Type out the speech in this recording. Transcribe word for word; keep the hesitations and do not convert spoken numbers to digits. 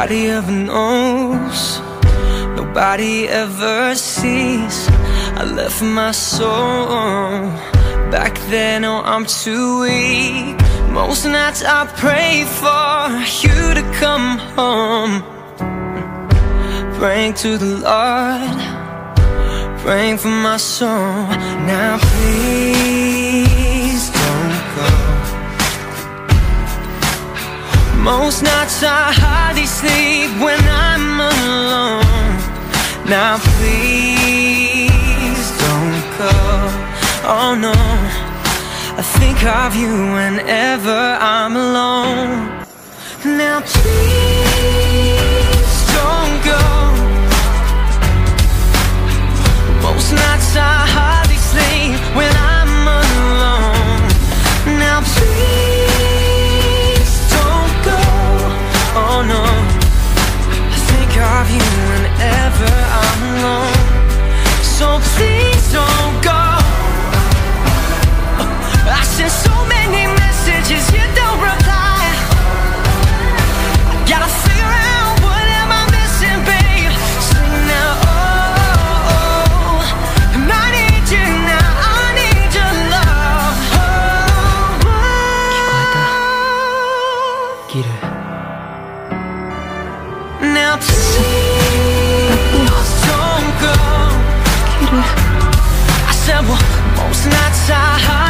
Nobody ever knows, nobody ever sees. I left my soul back then, oh I'm too weak. Most nights I pray for you to come home, praying to the Lord, praying for my soul. Now please don't go. Most nights I hardly sleep when I'm alone. Now please don't go. Oh no, I think of you whenever I'm alone. Now please don't go. Most nights I hardly sleep when I'm alone. Now please don't go. Oh no, I think of you whenever I'm alone. So please don't go. I sent so many messages, you don't reply. I gotta figure out what am I missing, babe. Sing now, oh, oh, and I need you now, I need your love. Oh, oh. Guil. Now please don't go. I said, well, most nights I